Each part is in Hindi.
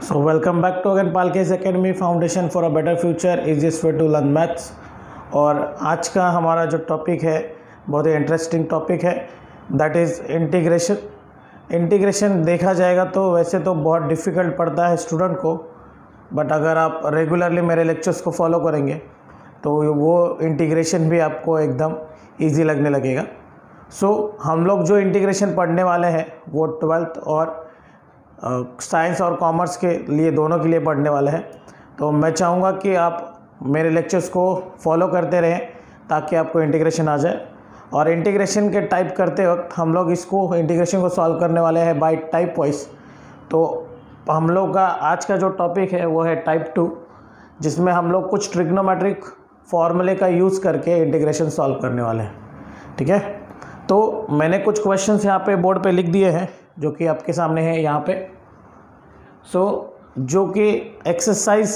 So welcome back to again Palkes Academy Foundation for a better future easiest way to learn maths। और आज का हमारा जो टॉपिक है बहुत ही इंटरेस्टिंग टॉपिक है, दैट इज़ इंटीग्रेशन। इंटीग्रेशन देखा जाएगा तो वैसे तो बहुत डिफ़िकल्ट पड़ता है स्टूडेंट को, बट अगर आप रेगुलरली मेरे लेक्चर्स को फॉलो करेंगे तो वो इंटीग्रेशन भी आपको एकदम ईजी लगने लगेगा। हम लोग जो इंटीग्रेशन पढ़ने वाले हैं वो 12th और साइंस और कॉमर्स के लिए दोनों के लिए पढ़ने वाले हैं। तो मैं चाहूँगा कि आप मेरे लेक्चर्स को फॉलो करते रहें ताकि आपको इंटीग्रेशन आ जाए। और इंटीग्रेशन के टाइप करते वक्त हम लोग इसको इंटीग्रेशन को सॉल्व करने वाले हैं बाय टाइप वाइज। तो हम लोग का आज का जो टॉपिक है वो है टाइप 2, जिसमें हम लोग कुछ ट्रिग्नोमेट्रिक फॉर्मूले का यूज़ करके इंटीग्रेशन सॉल्व करने वाले हैं। ठीक है, तो मैंने कुछ क्वेश्चंस यहाँ पे बोर्ड पे लिख दिए हैं जो कि आपके सामने है यहाँ पे। जो कि एक्सरसाइज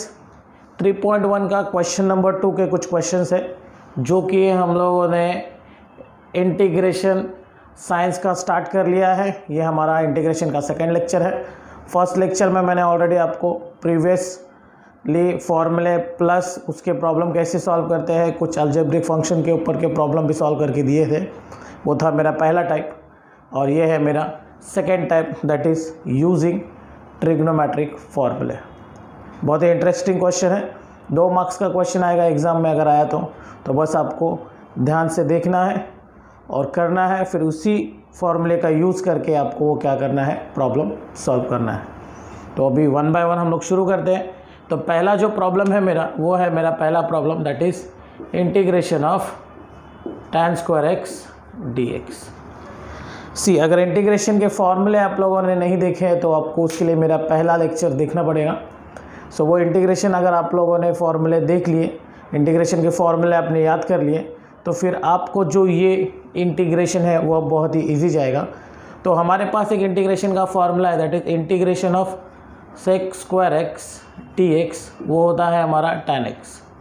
3.1 का क्वेश्चन नंबर 2 के कुछ क्वेश्चंस है जो कि हम लोगों ने इंटीग्रेशन साइंस का स्टार्ट कर लिया है। ये हमारा इंटीग्रेशन का सेकंड लेक्चर है। फर्स्ट लेक्चर में मैंने ऑलरेडी आपको प्रीवियसली फॉर्मूले प्लस उसके प्रॉब्लम कैसे सॉल्व करते हैं, कुछ अलजेब्रिक फंक्शन के ऊपर के प्रॉब्लम भी सॉल्व करके दिए थे। वो था मेरा पहला टाइप और ये है मेरा second type, that is using trigonometric फॉर्मूले। बहुत ही इंटरेस्टिंग क्वेश्चन है, 2 मार्क्स का क्वेश्चन आएगा एग्ज़ाम में अगर आया तो बस आपको ध्यान से देखना है और करना है, फिर उसी फॉर्मूले का यूज़ करके आपको वो क्या करना है, प्रॉब्लम सॉल्व करना है। तो अभी 1 बाय 1 हम लोग शुरू करते हैं। तो पहला जो प्रॉब्लम है मेरा वो है मेरा पहला problem, that is integration of tan square x dx। अगर इंटीग्रेशन के फॉर्मूले आप लोगों ने नहीं देखे हैं तो आपको उसके लिए मेरा पहला लेक्चर देखना पड़ेगा। वो इंटीग्रेशन अगर आप लोगों ने फॉर्मूले देख लिए, इंटीग्रेशन के फॉर्मूले आपने याद कर लिए, तो फिर आपको जो ये इंटीग्रेशन है वो बहुत ही इजी जाएगा। तो हमारे पास एक इंटीग्रेशन का फॉर्मूला है, that is integration of sec square x dx, वो होता है हमारा tan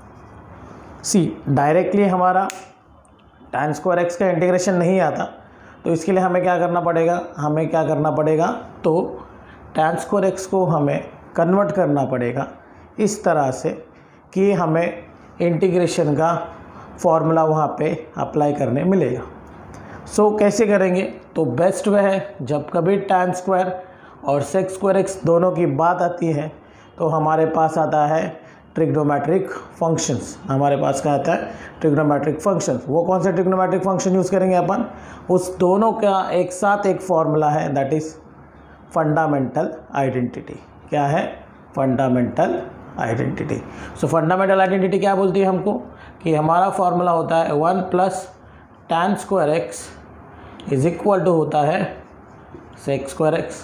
x। डायरेक्टली हमारा tan स्क्वायर x का इंटीग्रेशन नहीं आता, तो इसके लिए हमें क्या करना पड़ेगा, तो tan स्क्वायर x को हमें कन्वर्ट करना पड़ेगा इस तरह से कि हमें इंटीग्रेशन का फॉर्मूला वहाँ पे अप्लाई करने मिलेगा। कैसे करेंगे, तो बेस्ट वे है जब कभी tan स्क्वायर और sec स्क्वायर x दोनों की बात आती है तो हमारे पास आता है ट्रिग्नोमेट्रिक फंक्शंस। हमारे पास क्या आता है, ट्रिग्नोमेट्रिक फंक्शंस। वो कौन से ट्रिग्नोमेट्रिक फंक्शन यूज़ करेंगे अपन, उस दोनों का एक साथ एक फॉर्मूला है, दैट इज़ फंडामेंटल आइडेंटिटी। क्या है, फंडामेंटल आइडेंटिटी। फंडामेंटल आइडेंटिटी क्या बोलती है हमको, कि हमारा फॉर्मूला होता है 1 plus tan square x is equal to होता है sec square x।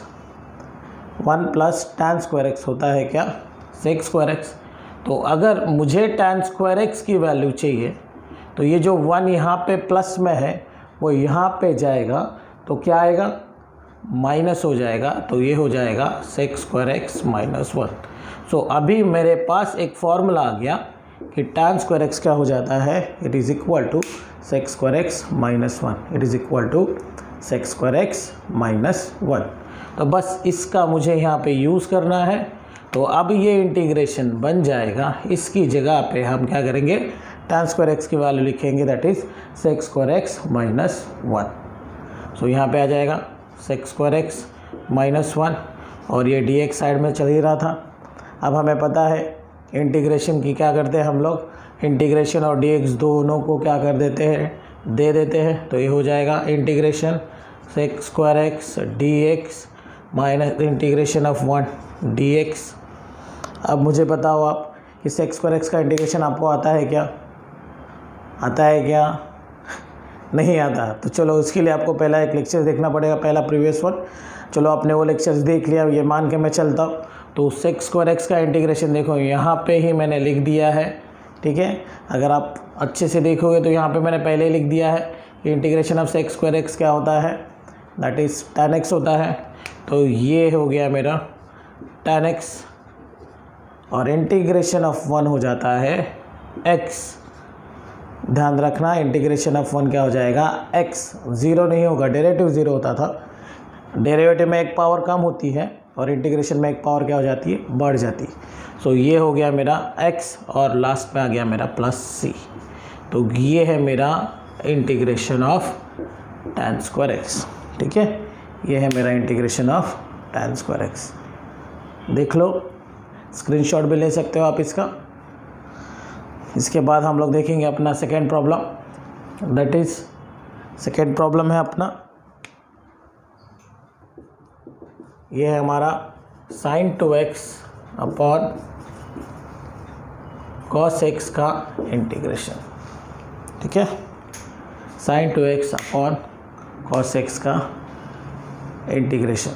1 plus tan square x होता है क्या, sec स्क्वायर x। तो अगर मुझे tan स्क्वायर x की वैल्यू चाहिए तो ये जो 1 यहाँ पे प्लस में है वो यहाँ पे जाएगा, तो क्या आएगा, माइनस हो जाएगा, तो ये हो जाएगा sec स्क्वायर x माइनस 1। अभी मेरे पास एक फॉर्मूला आ गया कि tan स्क्वायर x क्या हो जाता है, it is equal to sec square x minus 1, it is equal to sec square x minus 1। तो बस इसका मुझे यहाँ पे यूज़ करना है। तो अब ये इंटीग्रेशन बन जाएगा, इसकी जगह पे हम क्या करेंगे, tan स्क्वायर x की वैल्यू लिखेंगे, that is sec square x minus 1। यहाँ पे आ जाएगा sec स्क्वायर x माइनस 1 और ये dx साइड में चल ही रहा था। अब हमें पता है इंटीग्रेशन की क्या करते हैं हम लोग, इंटीग्रेशन और dx दोनों को क्या कर देते हैं, दे देते हैं। तो ये हो जाएगा integration sec square x dx minus integration of 1 dx। अब मुझे बताओ आप कि sec स्क्वायर x का इंटीग्रेशन आपको आता है क्या, नहीं आता। तो चलो उसके लिए आपको पहला एक लेक्चर देखना पड़ेगा, पहला प्रीवियस वन। चलो आपने वो लेक्चर्स देख लिया, ये मान के मैं चलता हूँ। तो sec स्क्वायर x का इंटीग्रेशन देखो यहाँ पे ही मैंने लिख दिया है। ठीक है, अगर आप अच्छे से देखोगे तो यहाँ पे मैंने पहले ही लिख दिया है कि integration of sec square x क्या होता है, दैट इज़ tan x होता है। तो ये हो गया मेरा tan x और इंटीग्रेशन ऑफ 1 हो जाता है x। ध्यान रखना, इंटीग्रेशन ऑफ 1 क्या हो जाएगा, x। 0 नहीं होगा, डेरिवेटिव 0 होता था। डेरिवेटिव में एक पावर कम होती है और इंटीग्रेशन में एक पावर क्या हो जाती है, बढ़ जाती है। सो ये हो गया मेरा x और लास्ट में आ गया मेरा प्लस c। तो ये है मेरा integration of tan square x। ठीक है, ये है मेरा integration of tan square x। देख लो, स्क्रीनशॉट भी ले सकते हो आप इसका। इसके बाद हम लोग देखेंगे अपना second problem, that is second problem है अपना, ये है हमारा sin 2x upon cos x का इंटीग्रेशन। ठीक है, sin 2x upon cos x का इंटीग्रेशन।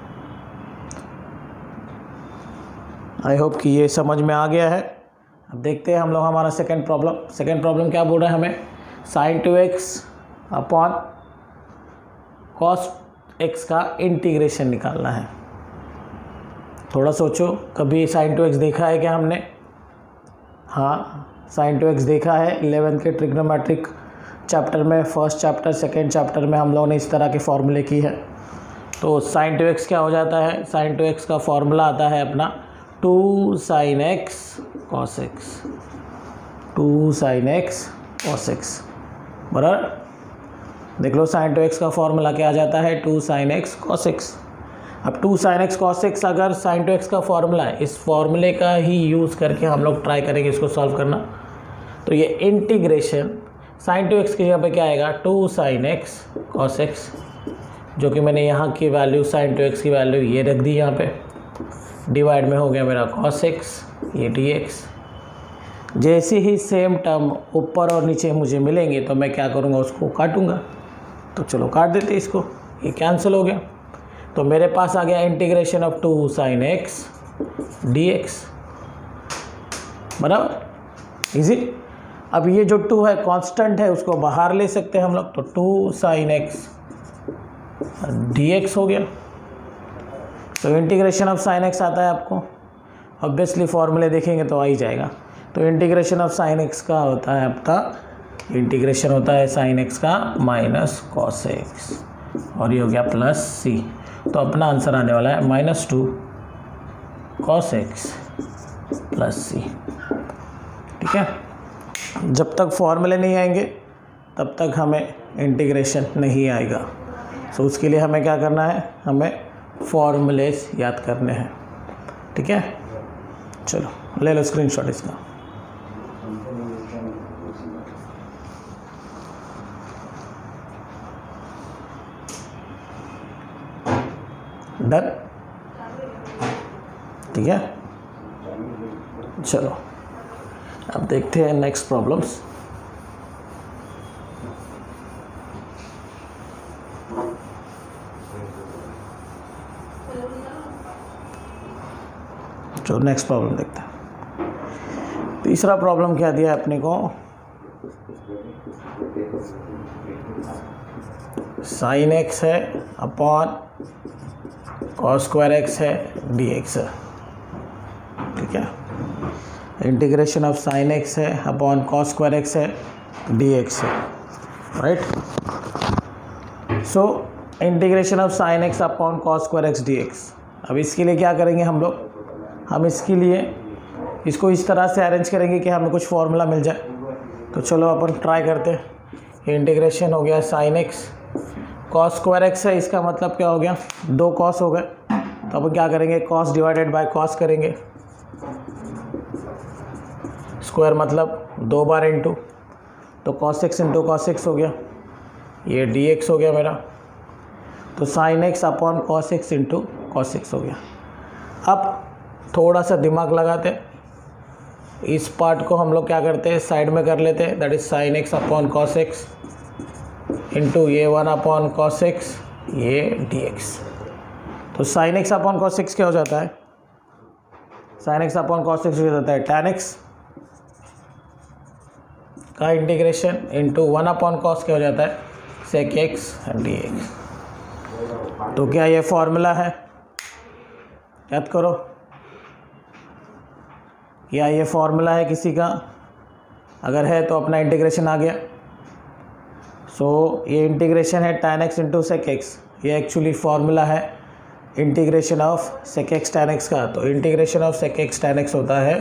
आई होप कि ये समझ में आ गया है। अब देखते हैं हम लोग हमारा सेकेंड प्रॉब्लम। सेकेंड प्रॉब्लम क्या बोल रहा है हमें, sin 2x upon cos x का इंटीग्रेशन निकालना है। थोड़ा सोचो, कभी sin 2x देखा है क्या हमने? हाँ, sin 2x देखा है 11th के ट्रिग्नोमेट्रिक चैप्टर में, फर्स्ट चैप्टर सेकेंड चैप्टर में हम लोगों ने इस तरह के फॉर्मूले की है। तो sin 2x क्या हो जाता है, sin 2x का फॉर्मूला आता है अपना 2 sin x cos x, 2 sin x cos x बराबर। देख लो sin 2x का फॉर्मूला क्या आ जाता है, 2 sin x cos x। अब 2 sin x cos x अगर sin 2x का फॉर्मूला है, इस फॉर्मूले का ही यूज़ करके हम लोग ट्राई करेंगे इसको सॉल्व करना। तो ये इंटीग्रेशन sin 2x की जगह पे क्या आएगा, 2 sin x cos x, जो कि मैंने यहाँ की वैल्यू sin 2x की वैल्यू ये रख दी यहाँ पे, डिवाइड में हो गया मेरा cos x, ये dx। जैसे ही सेम टर्म ऊपर और नीचे मुझे मिलेंगे तो मैं क्या करूँगा, उसको काटूँगा। तो चलो काट देते इसको, ये कैंसिल हो गया। तो मेरे पास आ गया integration of 2 sin x dx बराबर, इजी। अब ये जो 2 है कांस्टेंट है, उसको बाहर ले सकते हैं हम लोग। तो 2 sin x dx हो गया। तो इंटीग्रेशन ऑफ sin x आता है आपको, ऑब्वियसली फॉर्मूले देखेंगे तो आ ही जाएगा। तो इंटीग्रेशन ऑफ sin x का होता है आपका, इंटीग्रेशन होता है sin x का माइनस cos x, और ये हो गया प्लस c। तो अपना आंसर आने वाला है -2 cos x प्लस c। ठीक है, जब तक फॉर्मूले नहीं आएंगे तब तक हमें इंटीग्रेशन नहीं आएगा। सो उसके लिए हमें क्या करना है, हमें फॉर्मूलेस याद करने हैं। ठीक है, चलो ले लो स्क्रीनशॉट इसका। डन, ठीक है। चलो अब देखते हैं नेक्स्ट प्रॉब्लम्स। चलो नेक्स्ट प्रॉब्लम देखते हैं। तीसरा प्रॉब्लम क्या दिया है अपने को, sin x है अपॉन cos स्क्वायर x है dx है। ठीक है, इंटीग्रेशन ऑफ sin x है अपॉन cos स्क्वायर x है dx है, right. So integration of sin x upon cos square x dx। अब इसके लिए क्या करेंगे हम लोग, हम इसके लिए इसको इस तरह से अरेंज करेंगे कि हमें कुछ फार्मूला मिल जाए। तो चलो अपन ट्राई करते हैं। इंटीग्रेशन हो गया sin x, cos square x है, इसका मतलब क्या हो गया, 2 cos हो गए। तो अपन क्या करेंगे, cos डिवाइडेड बाय cos करेंगे, स्क्वायर मतलब 2 बार इंटू, तो cos x into cos x हो गया, ये dx हो गया मेरा। तो sin x upon cos x into cos x हो गया। अब थोड़ा सा दिमाग लगाते, इस पार्ट को हम लोग क्या करते हैं, साइड में कर लेते हैं, that is sin x upon cos x into ये 1 अपॉन cos x, ये dx। तो sin x upon cos x क्या हो जाता है, sin x upon cos x हो जाता है tan x का इंटीग्रेशन इंटू 1 अपॉन cos क्या हो जाता है, sec x dx। तो क्या ये फॉर्मूला है, याद करो, या ये फॉर्मूला है किसी का, अगर है तो अपना इंटीग्रेशन आ गया। सो ये इंटीग्रेशन है tan x into sec x, ये एक्चुअली फॉर्मूला है integration of sec x tan x का, तो integration of sec x tan x होता है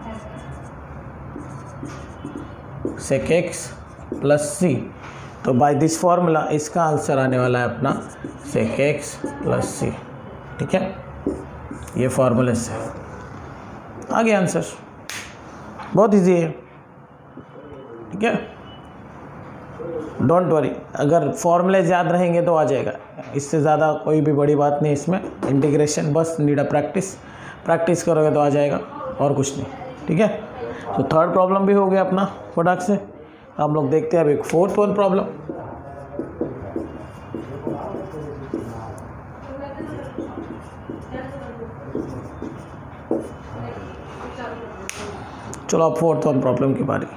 सेक एक्स प्लस सी। तो बाय दिस फॉर्मूला इसका आंसर आने वाला है अपना सेक एक्स प्लस सी। ठीक है, ये फॉर्मूले से आ गया आंसर, बहुत इजी है। ठीक है, डोंट वरी, अगर फॉर्मूले याद रहेंगे तो आ जाएगा, इससे ज़्यादा कोई भी बड़ी बात नहीं इसमें। इंटीग्रेशन बस नीड अ प्रैक्टिस करोगे तो आ जाएगा, और कुछ नहीं। ठीक है, तो थर्ड प्रॉब्लम भी हो गया अपना फटाक से। हम लोग देखते हैं अब एक फोर्थ वन प्रॉब्लम। चलो अब फोर्थ वन प्रॉब्लम की बारी।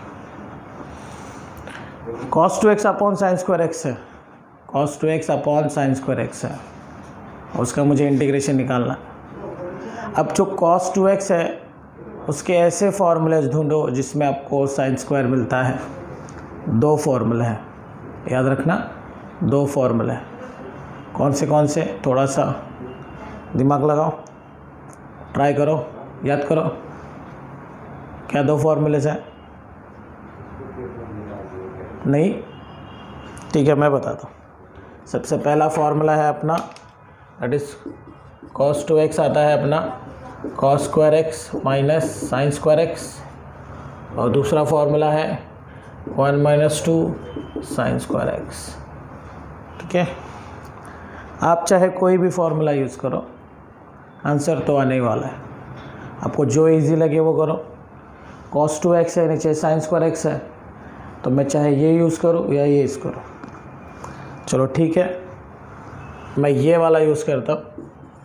cos 2x upon sine square x है, cos 2x upon sine square x है, उसका मुझे इंटीग्रेशन निकालना। अब जो cos 2x है उसके ऐसे फॉर्मूलेज ढूंढो जिसमें आपको साइन स्क्वायर मिलता है। दो फॉर्मूले हैं, याद रखना, दो फॉर्मूले हैं। कौन से थोड़ा सा दिमाग लगाओ, ट्राई करो, याद करो। क्या दो फॉर्मूलेज हैं? नहीं, ठीक है मैं बताता हूँ। सबसे पहला फॉर्मूला है अपना, दैट इज cos 2x आता है अपना cos square x minus sine square x, और दूसरा फॉर्मूला है 1 माइनस 2 साइन स्क्वायर एक्स। ठीक है, आप चाहे कोई भी फॉर्मूला यूज़ करो, आंसर तो आने ही वाला है। आपको जो इजी लगे वो करो। cos 2x है, नीचे साइन स्क्वायर एक्स है, तो मैं चाहे ये यूज़ करूँ या ये यूज़ करूँ। चलो ठीक है, मैं ये वाला यूज़ करता हूँ,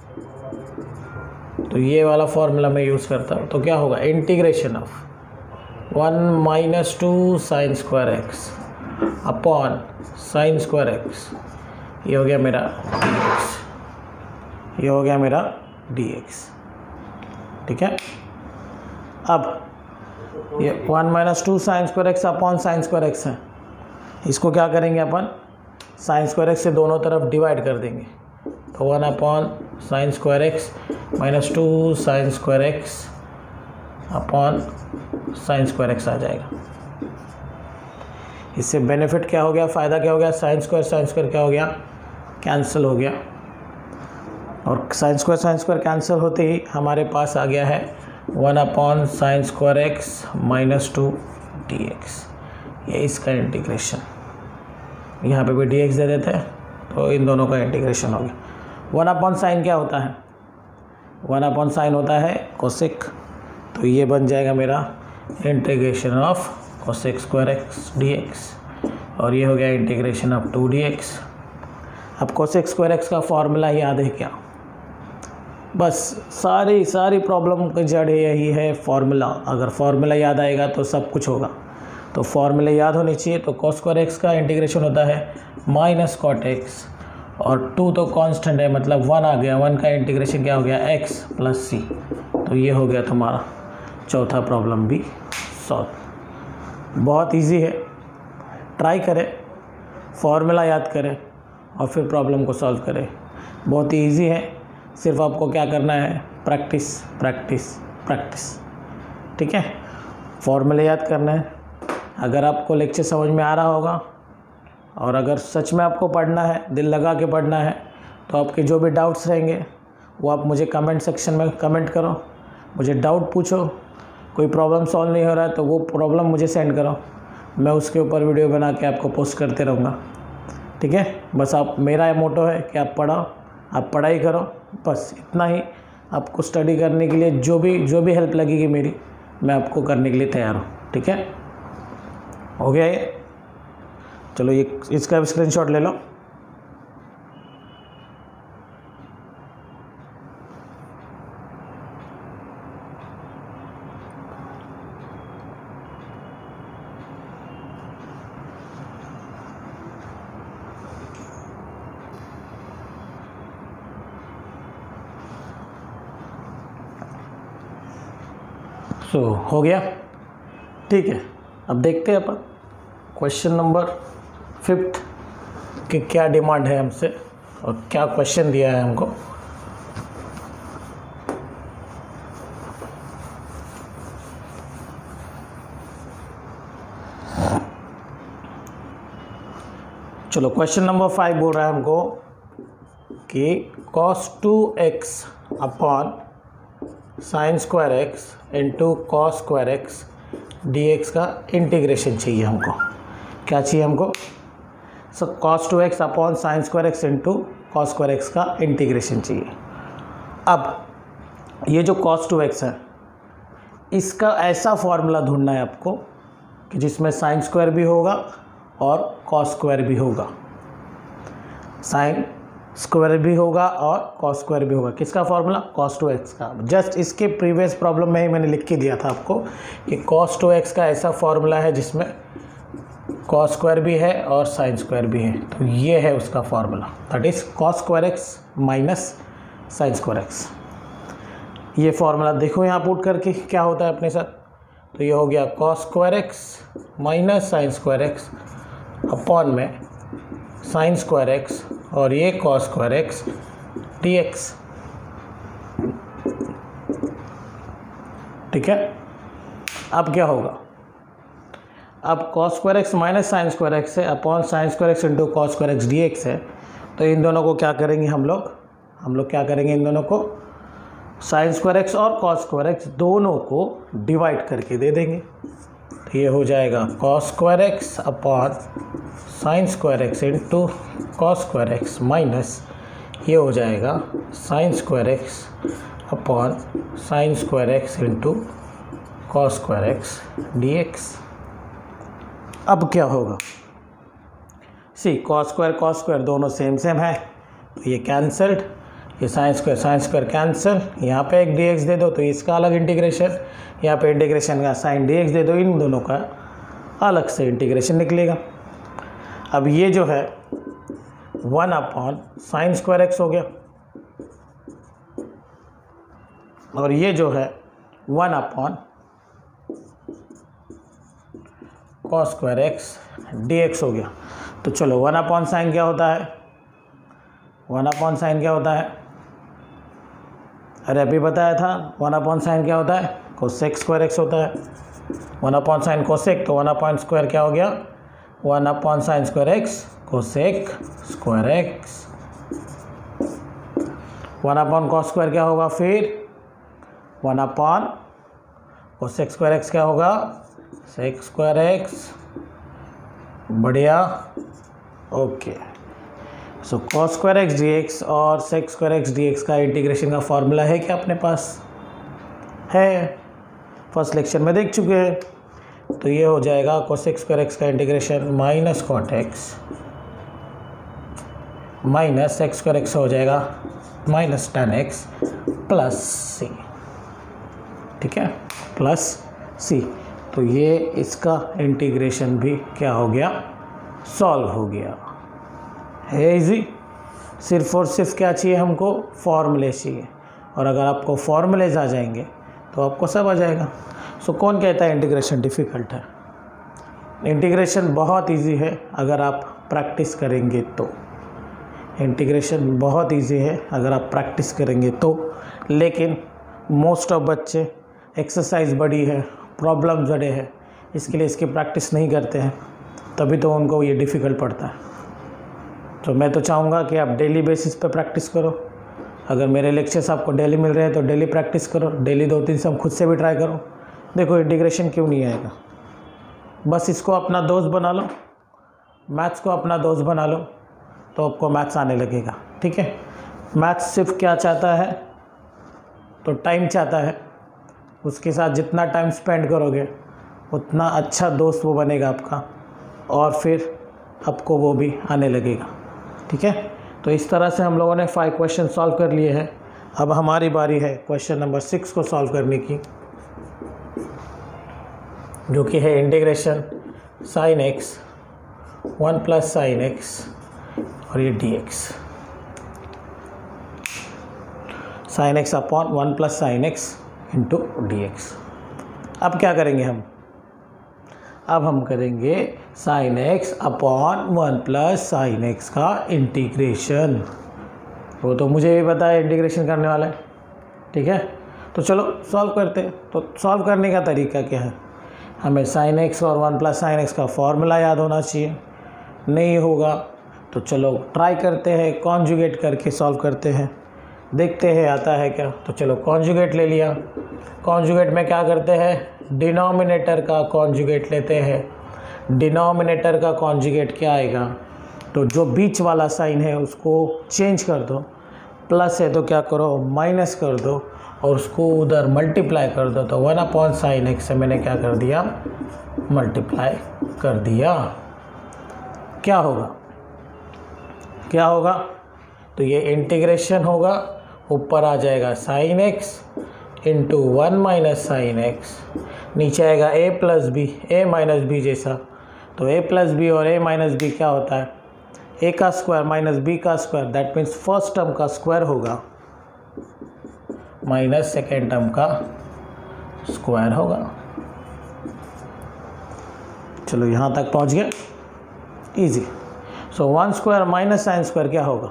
तो ये वाला फॉर्मूला मैं यूज़ करता हूँ। तो क्या होगा, integration of 1 minus 2 sine square x upon sine square x, ये हो गया मेरा dx, ये हो गया मेरा dx। ठीक है, अब ये 1 minus 2 sine square x upon sine square x है, इसको क्या करेंगे अपन, साइन स्क्वायर एक्स से दोनों तरफ डिवाइड कर देंगे। तो 1 upon sine square x minus 2 sine square x upon sine square x आ जाएगा। इससे बेनिफिट क्या हो गया, फ़ायदा क्या हो गया, साइन स्क्वायर क्या हो गया, कैंसिल हो गया। और साइन स्क्वायर कैंसिल होते ही हमारे पास आ गया है 1 upon sine square x minus 2 dx। ये इसका इंटीग्रेशन, यहाँ पे भी dx दे देते हैं, तो इन दोनों का इंटीग्रेशन हो गया। 1 अपॉन साइन क्या होता है, 1 अपॉन साइन होता है कोसेक, तो ये बन जाएगा मेरा integration of cosec square x dx, और ये हो गया इंटीग्रेशन ऑफ 2 dx। अब कोसेक स्क्वायर एक्स का फॉर्मूला याद है क्या, बस सारी प्रॉब्लम की जड़ यही है फार्मूला। अगर फार्मूला याद आएगा तो सब कुछ होगा। तो फार्मूले याद होने चाहिए। तो cos स्क्वायर एक्स का इंटीग्रेशन होता है माइनस कॉट एक्स, और 2 तो कांस्टेंट है, मतलब 1 आ गया, 1 का इंटीग्रेशन क्या हो गया, x प्लस सी। तो ये हो गया तुम्हारा चौथा प्रॉब्लम भी सॉल्व। बहुत इजी है, ट्राई करें, फार्मूला याद करें और फिर प्रॉब्लम को सॉल्व करें। बहुत ही ईजी है, सिर्फ आपको क्या करना है, प्रैक्टिस प्रैक्टिस प्रैक्टिस। ठीक है, फॉर्मूले याद करना है। अगर आपको लेक्चर समझ में आ रहा होगा और अगर सच में आपको पढ़ना है, दिल लगा के पढ़ना है, तो आपके जो भी डाउट्स रहेंगे वो आप मुझे कमेंट सेक्शन में कमेंट करो, मुझे डाउट पूछो। कोई प्रॉब्लम सॉल्व नहीं हो रहा है तो वो प्रॉब्लम मुझे सेंड करो, मैं उसके ऊपर वीडियो बना के आपको पोस्ट करते रहूँगा। ठीक है, बस आप, मेरा मोटो है कि आप पढ़ो, आप पढ़ाई करो, बस इतना ही। आपको स्टडी करने के लिए जो भी हेल्प लगेगी मेरी, मैं आपको करने के लिए तैयार हूँ। ठीक है, हो गया ये? चलो ये इसका स्क्रीनशॉट ले लो। हो गया, ठीक है। अब देखते हैं अपन क्वेश्चन नंबर 5 कि क्या डिमांड है हमसे और क्या क्वेश्चन दिया है हमको। चलो क्वेश्चन नंबर 5 बोल रहा है हमको कि cos 2x upon sine square x into cos square x dx का इंटीग्रेशन चाहिए हमको। क्या चाहिए हमको? So cos 2x upon sine square x into cos square x का इंटीग्रेशन चाहिए। अब ये जो cos 2x है इसका ऐसा फॉर्मूला ढूंढना है आपको कि जिसमें साइन स्क्वायर भी होगा और कॉस स्क्वायर भी होगा, साइन स्क्वायर भी होगा और कॉस स्क्वायर भी होगा। किसका फॉर्मूला? cos 2x का। जस्ट इसके प्रीवियस प्रॉब्लम में ही मैंने लिख के दिया था आपको कि cos 2x का ऐसा फॉर्मूला है जिसमें कॉस स्क्वायर भी है और साइन स्क्वायर भी है। तो ये है उसका formula, that is cos square x minus sine square x. ये फॉर्मूला देखो यहाँ पुट करके क्या होता है अपने साथ। तो ये हो गया cos square x minus sine square x upon में साइन स्क्वायर एक्स और ये cos स्क्वायर एक्स dx। ठीक है, अब क्या होगा? अब cos square x minus sine square x है upon sine square x into cos square x dx है। तो इन दोनों को क्या करेंगे हम लोग क्या करेंगे? इन दोनों को साइन स्क्वायर एक्स और कॉस स्क्वायर एक्स दोनों को डिवाइड करके दे देंगे। तो ये हो जाएगा cos square x upon sine square x into cos square x minus ये हो जाएगा sine square x upon sine square x into cos square x dx। अब क्या होगा? cos स्क्वायर दोनों सेम है, तो ये कैंसल्ड, ये साइन स्क्वायर कैंसिल, यहाँ पे एक dx दे दो तो इसका अलग इंटीग्रेशन, यहाँ पे इंटीग्रेशन का साइन dx दे दो, इन दोनों का अलग से इंटीग्रेशन निकलेगा। अब ये जो है 1 अपॉन साइन स्क्वायर एक्स हो गया और ये जो है 1 upon cos square x dx हो गया। तो चलो 1 अपॉन साइन क्या होता है? 1 अपॉन साइन क्या होता है? अरे अभी बताया था 1 अपॉन साइन क्या होता है? कोसेक स्क्वायर एक्स होता है। 1 अपॉन साइन कोसेक, तो 1 अपॉन स्क्वायर क्या हो गया? 1 upon sine square x cosec square x. 1 upon cos square क्या होगा फिर? 1 अपॉन कोसेक स्क्वायर एक्स क्या होगा? Sec square x. बढ़िया, okay. So cos square x dx और सेक स्क्वायर एक्स dx का इंटीग्रेशन का फॉर्मूला है क्या अपने पास? है, फर्स्ट लेक्चर में देख चुके हैं। तो ये हो जाएगा कोसेक स्क्वायर एक्स का integration minus cot x minus sec square x हो जाएगा minus tan x plus c. ठीक है, प्लस सी। तो ये इसका इंटीग्रेशन भी क्या हो गया? सॉल्व हो गया। है इजी। सिर्फ और सिर्फ क्या चाहिए हमको? फॉर्मूले चाहिए। और अगर आपको फॉर्मूलेज आ जाएंगे तो आपको सब आ जाएगा। सो कौन कहता है इंटीग्रेशन डिफ़िकल्ट है? इंटीग्रेशन बहुत इजी है अगर आप प्रैक्टिस करेंगे तो। इंटीग्रेशन बहुत इजी है अगर आप प्रैक्टिस करेंगे तो। लेकिन मोस्ट ऑफ बच्चे एक्सरसाइज बड़ी है, प्रॉब्लम्स बड़े हैं, इसके लिए इसकी प्रैक्टिस नहीं करते हैं, तभी तो उनको ये डिफ़िकल्ट पड़ता है। तो मैं तो चाहूँगा कि आप डेली बेसिस पे प्रैक्टिस करो। अगर मेरे लेक्चर्स आपको डेली मिल रहे हैं तो डेली प्रैक्टिस करो, डेली 2-3 सब खुद से भी ट्राई करो। देखो इंटीग्रेशन क्यों नहीं आएगा। बस इसको अपना दोस्त बना लो, मैथ्स को अपना दोस्त बना लो, तो आपको मैथ्स आने लगेगा। ठीक है, मैथ्स सिर्फ क्या चाहता है? तो टाइम चाहता है। उसके साथ जितना टाइम स्पेंड करोगे उतना अच्छा दोस्त वो बनेगा आपका, और फिर आपको वो भी आने लगेगा। ठीक है, तो इस तरह से हम लोगों ने 5 क्वेश्चन सॉल्व कर लिए हैं। अब हमारी बारी है क्वेश्चन नंबर 6 को सॉल्व करने की, जो कि है integration sine x 1 plus sine x और ये dx। Sine x upon 1 plus sine x into dx। अब क्या करेंगे हम? अब हम करेंगे sine x upon 1 plus sine x का इंटीग्रेशन। वो तो मुझे भी पता है इंटीग्रेशन करने वाला है। ठीक है, तो चलो सॉल्व करते हैं। तो सॉल्व करने का तरीका क्या है? हमें साइन एक्स और 1 प्लस साइन एक्स का फॉर्मूला याद होना चाहिए। नहीं होगा तो चलो ट्राई करते हैं, कॉन्जुगेट करके सॉल्व करते हैं, देखते हैं आता है क्या। तो चलो कॉन्जुगेट ले लिया। कॉन्जुगेट में क्या करते हैं, डिनोमिनेटर का कॉन्जुगेट लेते हैं। डिनोमिनेटर का कॉन्जुगेट क्या आएगा, तो जो बीच वाला साइन है उसको चेंज कर दो, प्लस है तो क्या करो माइनस कर दो और उसको उधर मल्टीप्लाई कर दो। तो 1/sin x से मैंने क्या कर दिया, मल्टीप्लाई कर दिया। क्या होगा, क्या होगा, तो ये इंटीग्रेशन होगा, ऊपर आ जाएगा sin x into 1 - sin x, नीचे आएगा a plus B, a minus b जैसा। तो a प्लस बी और a माइनस बी क्या होता है, a का स्क्वायर माइनस b का square, that means first term का स्क्वायर होगा माइनस सेकेंड टर्म का स्क्वायर होगा। चलो यहाँ तक पहुँच गए, easy. So 1 square minus sine square क्या होगा,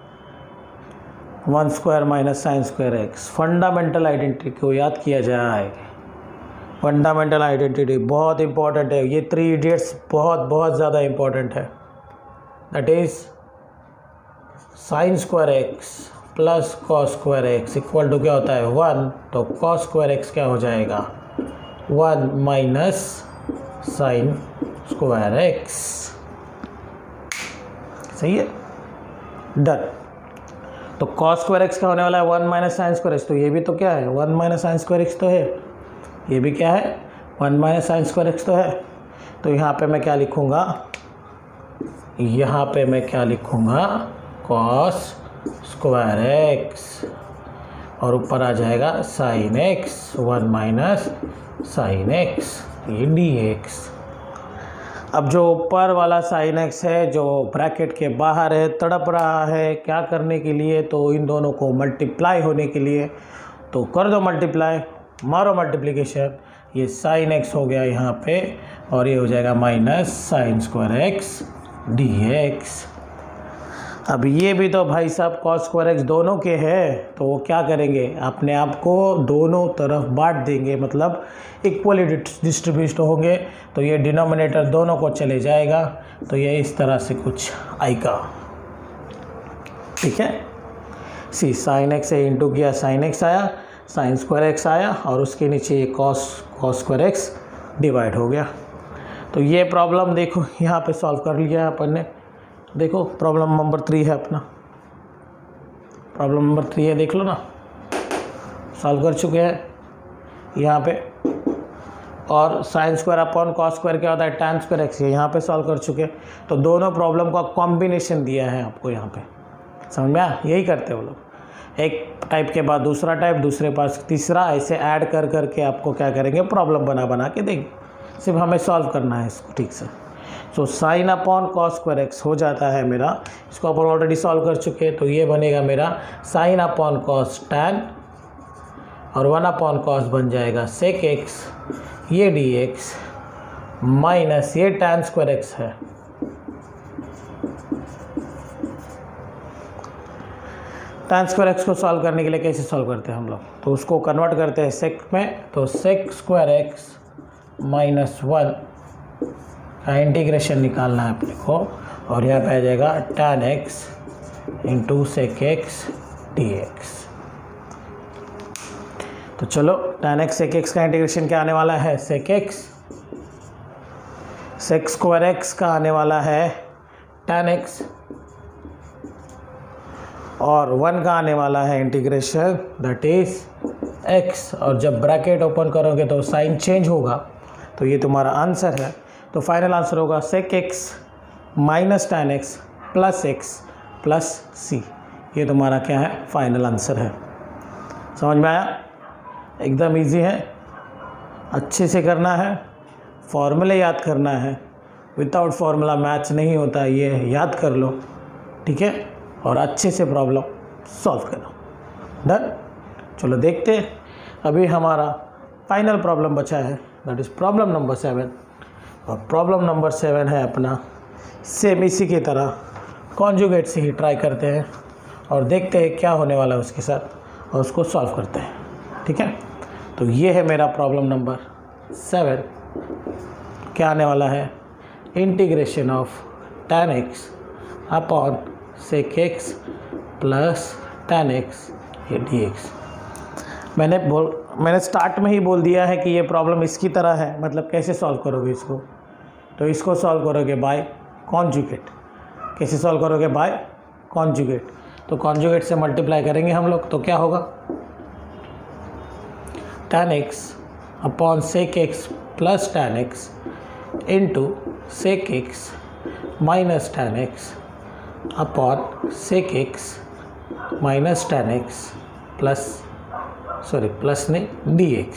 1 square minus sine square x. Fundamental identity को याद किया जाए, फंडामेंटल आइडेंटिटी बहुत इंपॉर्टेंट है, ये 3 इडियट्स बहुत ज़्यादा इंपॉर्टेंट है। That is sine square x plus cos square x equal to क्या होता है 1, तो कॉस स्क्वायर एक्स क्या हो जाएगा 1 माइनस साइन स्क्वायर एक्स। सही है, डन। तो कॉस स्क्वायर एक्स का होने वाला है 1 माइनस साइन स्क्वायर एक्स, तो ये भी तो क्या है 1 माइनस साइन स्क्वायर एक्स तो है, ये भी क्या है 1 माइनस साइन स्क्वायर एक्स तो है। तो यहाँ पे मैं क्या लिखूँगा, यहाँ पे मैं क्या लिखूँगा कॉस स्क्वायर एक्स और ऊपर आ जाएगा sine x 1 minus sine x, ये डी एक्स। अब जो ऊपर वाला साइन एक्स है जो ब्रैकेट के बाहर है, तड़प रहा है क्या करने के लिए, तो इन दोनों को मल्टीप्लाई होने के लिए, तो कर दो मल्टीप्लाई, मारो मल्टीप्लिकेशन, ये साइन एक्स हो गया यहाँ पे और ये हो जाएगा minus sine square x d x. अब ये भी तो भाई साहब कॉस स्क्वायर एक्स दोनों के हैं, तो वो क्या करेंगे अपने आप को दोनों तरफ बांट देंगे, मतलब इक्वली डिस्ट्रीब्यूट होंगे, तो ये डिनोमिनेटर दोनों को चले जाएगा। तो ये इस तरह से कुछ आएगा, ठीक है। सी साइन एक्स से इंटू किया, साइन एक्स आया, साइन स्क्वायर एक्स आया और उसके नीचे ये कॉस स्क्वायर एक्स डिवाइड हो गया। तो ये प्रॉब्लम देखो यहाँ पे सॉल्व कर लिया अपन ने। देखो प्रॉब्लम नंबर 3 है अपना, प्रॉब्लम नंबर 3 है, देख लो ना, सॉल्व कर चुके हैं यहाँ पे। और sine square upon cos square क्या होता है tan स्क्वायर एक्स, यहाँ पे सॉल्व कर चुके। तो दोनों प्रॉब्लम का कॉम्बिनेशन दिया है आपको यहाँ पे, समझ में आया, यही करते हो लोग, एक टाइप के बाद दूसरा टाइप, दूसरे पास तीसरा, ऐसे ऐड कर करके आपको क्या करेंगे प्रॉब्लम बना के देंगे, सिर्फ हमें सॉल्व करना है इसको ठीक से। So sine upon cos square x हो जाता है मेरा, इसको अपन ऑलरेडी सॉल्व कर चुके, तो ये बनेगा मेरा साइन अपॉन कॉस टैन और 1 अपॉन कॉस बन जाएगा सेक एक्स, ये डी एक्स माइनस ये टैन स्क्वायर एक्स है। टैन स्क्वायर एक्स को सॉल्व करने के लिए कैसे सॉल्व करते हैं हम लोग, तो उसको कन्वर्ट करते हैं सेक में, तो सेक स्क्वायर एक्स माइनस 1 का इंटीग्रेशन निकालना है अपने को और यहाँ पे आ जाएगा tan x into sec x d x. तो चलो tan x सेक एक्स का इंटीग्रेशन क्या आने वाला है, sec x, sec square x का आने वाला है tan x और 1 का आने वाला है इंटीग्रेशन दैट इज x, और जब ब्रैकेट ओपन करोगे तो साइन चेंज होगा, तो ये तुम्हारा आंसर है। तो फाइनल आंसर होगा sec x minus tan x plus x plus c, ये तुम्हारा क्या है फाइनल आंसर है। समझ में आया, एकदम इजी है, अच्छे से करना है, फॉर्मूले याद करना है, विदाउट फार्मूला मैच नहीं होता, ये याद कर लो, ठीक है, और अच्छे से प्रॉब्लम सॉल्व करो। डन। चलो देखते हैं, अभी हमारा फाइनल प्रॉब्लम बचा है, दैट इज़ प्रॉब्लम नंबर 7, और प्रॉब्लम नंबर 7 है अपना सेम इसी की तरह कॉन्जुगेट से ही ट्राई करते हैं और देखते हैं क्या होने वाला है उसके साथ और उसको सॉल्व करते हैं, ठीक है। तो ये है मेरा प्रॉब्लम नंबर 7, क्या आने वाला है, integration of tan x upon sec x plus tan x ये dx। मैंने स्टार्ट में ही बोल दिया है कि ये प्रॉब्लम इसकी तरह है, मतलब कैसे सॉल्व करोगे इसको, तो इसको सॉल्व करोगे बाय कॉन्जुगेट। कैसे सॉल्व करोगे? By conjugate. तो कॉन्जुगेट से मल्टीप्लाई करेंगे हम लोग, तो क्या होगा? tan x upon sec x plus tan x into sec x minus tan x upon sec x minus tan x plus नहीं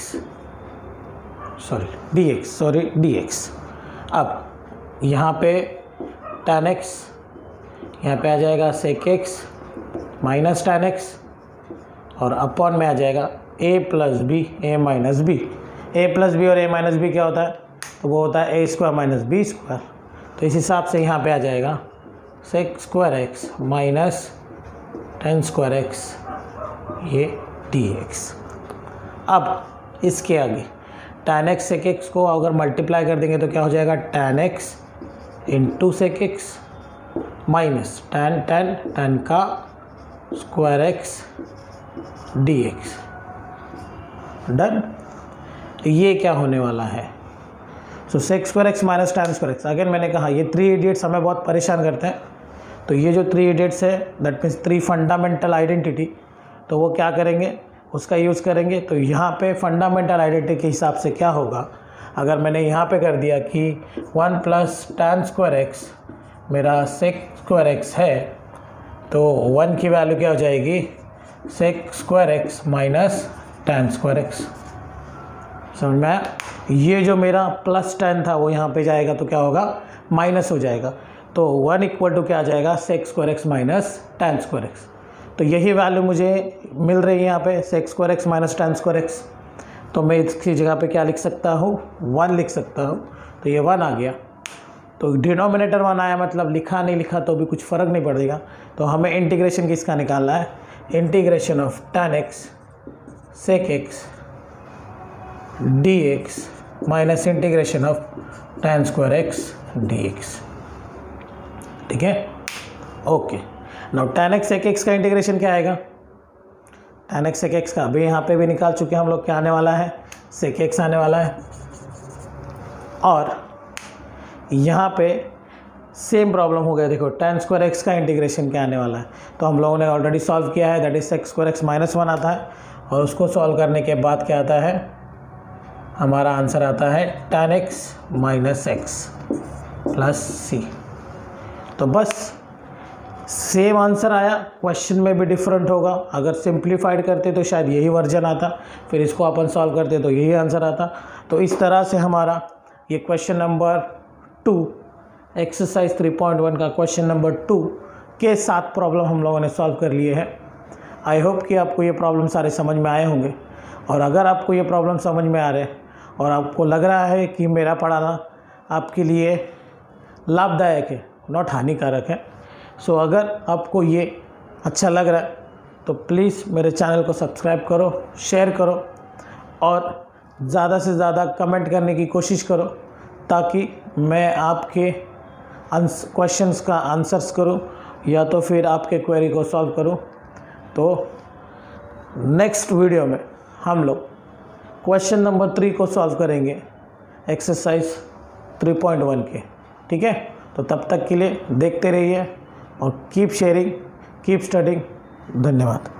dx। अब यहाँ पे tan x यहाँ पे आ जाएगा sec x minus tan x और अपॉन में आ जाएगा a plus B a minus B. a plus B और a माइनस बी क्या होता है? तो वो होता है a square minus B square. तो इस हिसाब से यहाँ पे आ जाएगा sec square x minus tan square x ये dx। अब इसके आगे tan x sec x को अगर मल्टीप्लाई कर देंगे तो क्या हो जाएगा? tan x into sec x minus tan का स्क्वायर x dx। डन। ये क्या होने वाला है? So sec square x minus tan square x. Again मैंने कहा ये 3 इडियट्स हमें बहुत परेशान करते हैं। तो ये जो 3 इडियट्स है दैट मीन्स 3 फंडामेंटल आइडेंटिटी, तो वो क्या करेंगे? उसका यूज़ करेंगे। तो यहाँ पे फंडामेंटल आइडेंटिटी के हिसाब से क्या होगा? अगर मैंने यहाँ पे कर दिया कि 1 प्लस tan स्क्वायर एक्स मेरा सेक स्क्वायर एक्स है, तो 1 की वैल्यू क्या हो जाएगी? Sec square x minus tan square x. समझ में आया? ये जो मेरा प्लस tan था वो यहाँ पे जाएगा तो क्या होगा? माइनस हो जाएगा। तो 1 इक्वल टू क्या आ जाएगा? Sec square x minus tan square x. तो यही वैल्यू मुझे मिल रही है यहाँ पे, sec square x minus tan square x. तो मैं इसकी जगह पे क्या लिख सकता हूँ? 1 लिख सकता हूँ। तो ये 1 आ गया। तो डिनोमिनेटर 1 आया, मतलब लिखा नहीं लिखा तो भी कुछ फ़र्क नहीं पड़ेगा। तो हमें इंटीग्रेशन किसका निकालना है? Integration of tan x sec x dx minus integration of tan square x dx। ठीक है, okay. Now tan x sec x का इंटीग्रेशन क्या आएगा? tan x sec x का अभी यहाँ पे भी निकाल चुके हैं हम लोग। क्या आने वाला है? sec x आने वाला है। और यहाँ पे सेम प्रॉब्लम हो गया। देखो tan स्क्वायर x का इंटीग्रेशन क्या आने वाला है? तो हम लोगों ने ऑलरेडी सॉल्व किया है, that is sec square x minus 1 आता है। और उसको सॉल्व करने के बाद क्या आता है? हमारा आंसर आता है tan x minus x plus c। तो बस सेम आंसर आया, क्वेश्चन में भी डिफरेंट होगा। अगर सिंप्लीफाइड करते तो शायद यही वर्जन आता, फिर इसको अपन सॉल्व करते तो यही आंसर आता। तो इस तरह से हमारा ये क्वेश्चन नंबर 2 एक्सरसाइज 3.1 का क्वेश्चन नंबर 2 के 7 प्रॉब्लम हम लोगों ने सॉल्व कर लिए हैं। आई होप कि आपको ये प्रॉब्लम सारे समझ में आए होंगे। और अगर आपको ये प्रॉब्लम समझ में आ रहे हैं और आपको लग रहा है कि मेरा पढ़ाना आपके लिए लाभदायक है, नॉट हानिकारक है, सो अगर आपको ये अच्छा लग रहा है तो प्लीज़ मेरे चैनल को सब्सक्राइब करो, शेयर करो और ज़्यादा से ज़्यादा कमेंट करने की कोशिश करो, ताकि मैं आपके क्वेश्चंस का आंसर्स करूं या तो फिर आपके क्वेरी को सॉल्व करूं। तो नेक्स्ट वीडियो में हम लोग क्वेश्चन नंबर 3 को सॉल्व करेंगे एक्सरसाइज 3.1 के। ठीक है, तो तब तक के लिए देखते रहिए और कीप शेयरिंग, कीप स्टडिंग। धन्यवाद।